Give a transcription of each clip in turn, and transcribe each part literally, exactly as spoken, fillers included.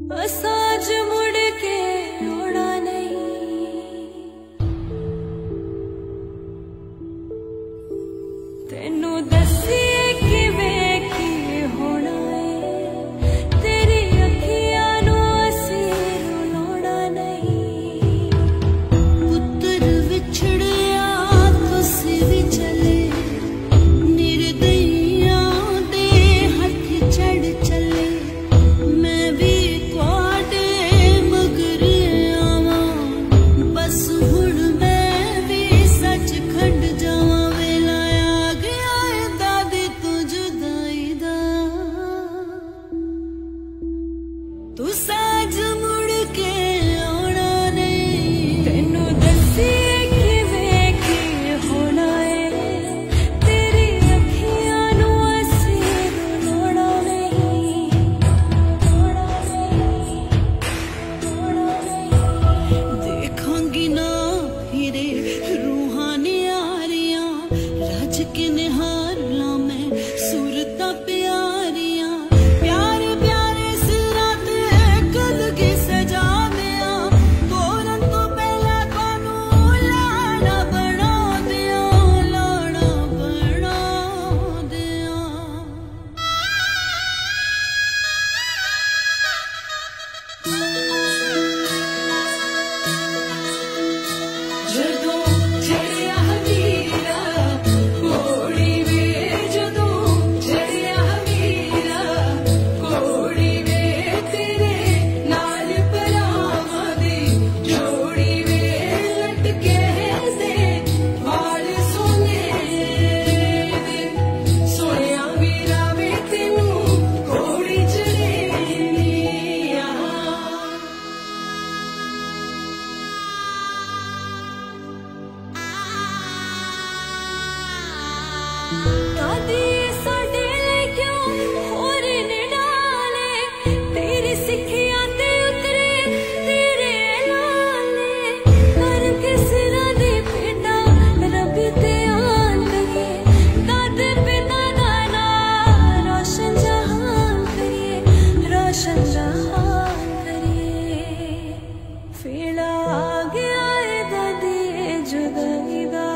असाज मुड़ के आना नहीं, तेनू दसिए किवें की होना है, तेरी अखियां नू असी रुलाना नहीं। पुत्र विछड़िया तुसी भी चले, निर्दयिया दे हथ चढ़ चले। मैं भी तुहाडे मगर आवां, बस हुण मैं भी सचखंड जावां। वेला आ गया है दादी तू जुदाई दा, तू साज मुड़ के आना नहीं। तेनू दसिए किवें की होना है, तेरी अखियां नू असी रुलाना नहीं, रुलाना नहीं, रुलाना नहीं। देखांगी ना फिरे रूहानी यारियां, रज के निहार ला मैं सूरतां प्यारियां। प्यारे प्यारे सिरां ते कलगी सजा दियां, तोरन तो पहला तानू लाड़ा बना दियां, लाड़ा बना दियां। जदों चढ़िया वीरा कोड़ी वे, जदों चढ़िया वीरा कोड़ी वे, तेरे नाल भरावां दी जोड़ी वे। लटके दे वाल सोने दे, सोहणिया वीरा वे तेनू कोड़ी चढ़ेंदी आ। दादी साडे लई क्यों होर ने डाले, तेरी सिक्खियां ते उतरे तेरे लाले। करके सिरां दी भेंटां रब्बी ते आन करिए, दादे पिता दा नां रोशन जहान करिए, रोशन जहान करिए। वेला आ गया है दादी जुदाई दा,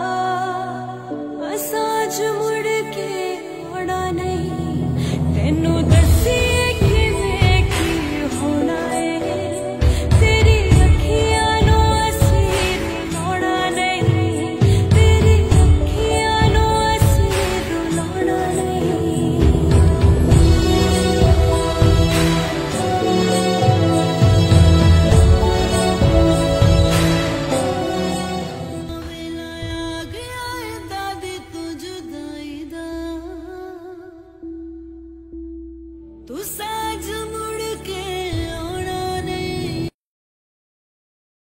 असाज मुड़ के आना नहीं। तेनू दसिए किवें की होना है, तेरी अखियां नू असी रुलाना नहीं, तेरी अखियां नू असी रुलाना नहीं। वेला आ गया है दादी तू जुदाई दा, तू